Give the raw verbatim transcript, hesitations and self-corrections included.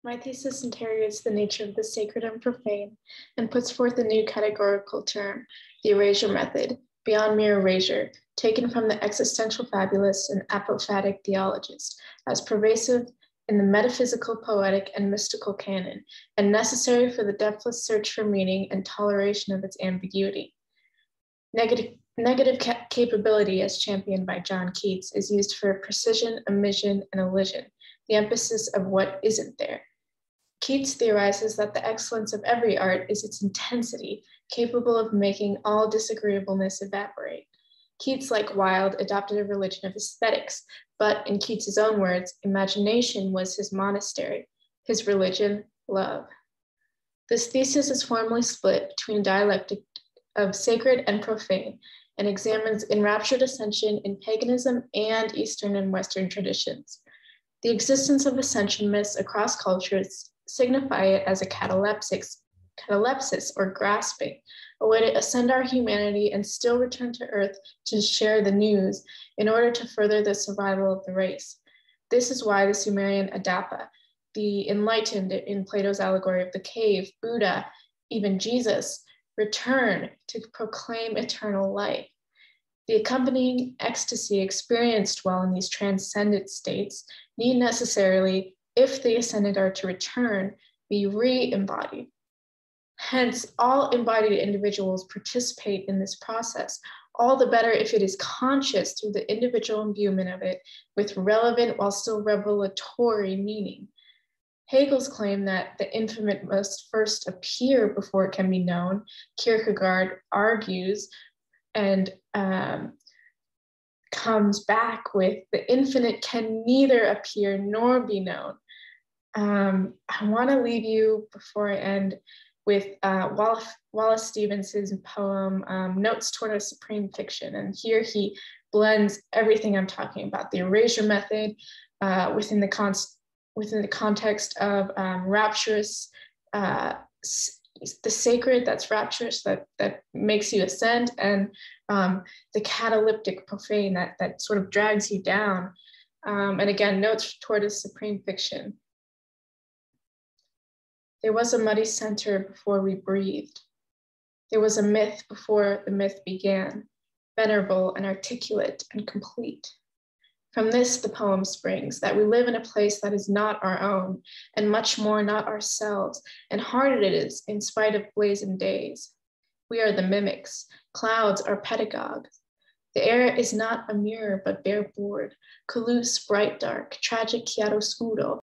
My thesis interrogates the nature of the sacred and profane and puts forth a new categorical term, the erasure method, beyond mere erasure, taken from the existential fabulist and apophatic theologist, as pervasive in the metaphysical, poetic, and mystical canon, and necessary for the depthless search for meaning and toleration of its ambiguity. Negative, negative ca- capability, as championed by John Keats, is used for precision, omission, and elision, the emphasis of what isn't there. Keats theorizes that the excellence of every art is its intensity, capable of making all disagreeableness evaporate. Keats, like Wilde, adopted a religion of aesthetics, but in Keats's own words, imagination was his monastery, his religion, love. This thesis is formally split between a dialectic of sacred and profane, and examines enraptured ascension in paganism and Eastern and Western traditions. The existence of ascension myths across cultures signify it as a catalepsis, catalepsis or grasping, a way to ascend our humanity and still return to Earth to share the news in order to further the survival of the race. This is why the Sumerian Adapa, the enlightened in Plato's allegory of the cave, Buddha, even Jesus, return to proclaim eternal life. The accompanying ecstasy experienced while in these transcendent states need necessarily, if the ascended are to return, be re-embodied. Hence, all embodied individuals participate in this process, all the better if it is conscious through the individual imbuement of it with relevant while still revelatory meaning. Hegel's claim that the infinite must first appear before it can be known, Kierkegaard argues and um, comes back with the infinite can neither appear nor be known. Um, I want to leave you before I end with uh, Wallace, Wallace Stevenson's poem, um, Notes Toward a Supreme Fiction. And here he blends everything I'm talking about, the erasure method uh, within the const within the context of um, rapturous, uh, the sacred that's rapturous, that, that makes you ascend, and um, the cataleptic profane that, that sort of drags you down. Um, and again, notes toward a supreme fiction. There was a muddy center before we breathed. There was a myth before the myth began, venerable and articulate and complete. From this, the poem springs, that we live in a place that is not our own, and much more not ourselves, and hard it is in spite of blazoned days. We are the mimics, clouds are pedagogues. The air is not a mirror, but bare board, coluse, bright dark, tragic chiaroscuro,